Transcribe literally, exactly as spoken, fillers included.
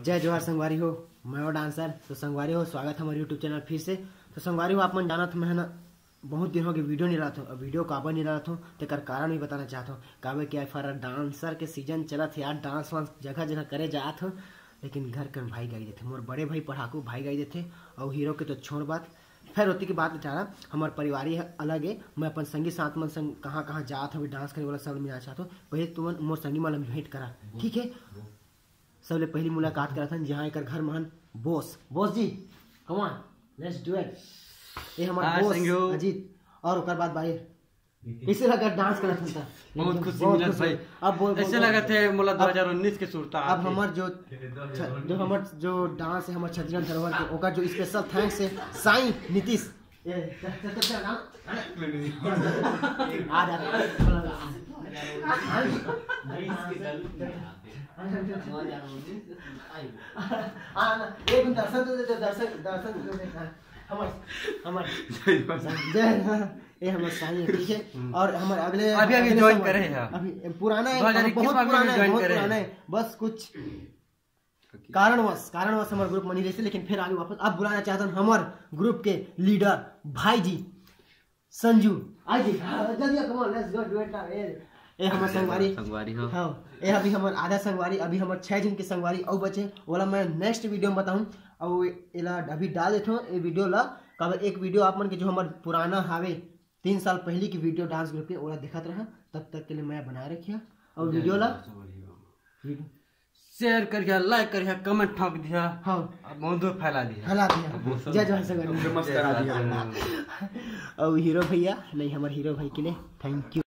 जय जोहार संगवारी हो, मैं और डांसर। तो संगवारी हो, स्वागत है हमारे यूट्यूब चैनल फिर से। तो संगवारी हो, आप मन जाना था मैं ना बहुत दिन हो गए वीडियो नहीं रहा था। अब वीडियो काबर नहीं रहा था तो कर कारण भी बताना चाहता हूँ। काबर क्या फर डांसर के सीजन चला था यार, डांस वांस जगह जगह करे जात हो, लेकिन घर के भाई गाई देते। मोर बड़े भाई पढ़ाकू भाई गाई देते और हीरो के तो छोड़ बात। फिर होती की बात बेचारा हमारे परिवार ही अलग है। मैं अपन संगी साथ मन संग कहाँ कहाँ जात हूँ, डांस करे वाला सब मिला चाहता हूँ। पहले तुम मोर संगी मन भेंट करा, ठीक है। सबले पहली मुलाकात करा था जहाँ एक घर महन Bose Bose ji come on let's do it. ये हमारा बोस अजीत और ओकर बाद भाई इसे लगा डांस करत था। बहुत खुशी मिलल भाई। अब बोल ऐसे लगा थे मोला दो हज़ार उन्नीस के सुरता। अब हमार जो जो हमार जो डांस है हमार छत्तीसगढ़ धरोहर के ओकर जो स्पेशल थैंक्स है साईं नीतीश आ जा एक दर्शन तो दर्शन दर्शन हमार हमार जय ये हमारे साईं है, ठीक है। और हमारे अगले अभी अभी ज्वाइन करे हैं, अभी पुराना है, बहुत पुराना है, बहुत पुराना है। बस कुछ कारणवश कारणवश हमारे ग्रुप में नहीं रहते, लेकिन फिर आगे वापस अब बुलाना चाहता हूँ हमारे ग्रुप के लीडर भाई जी संजू। आइए जल्दी come on let's go do it. ए हमर संगवारी संगवारी हो हां ए अभी हमर आधा संगवारी अभी हमर छह जन के संगवारी और बचे वाला मैं नेक्स्ट वीडियो में बताऊं। और एला अभी डाल देथो ए वीडियो ला कब एक वीडियो आप मन के जो हमर पुराना हावे तीन साल पहले की वीडियो डांस ग्रुप के ओला दिखात रहा। तब तक के लिए मैं बनाए रखिया और वीडियो ला शेयर करिया, लाइक करिया, कमेंट ठोक दिया, हां मौजूद फैला दिया फैला दिया। जय जय संगवारी फेमस करा दिया। और हीरो भैया नहीं हमारे हीरो भाई के लिए थैंक यू।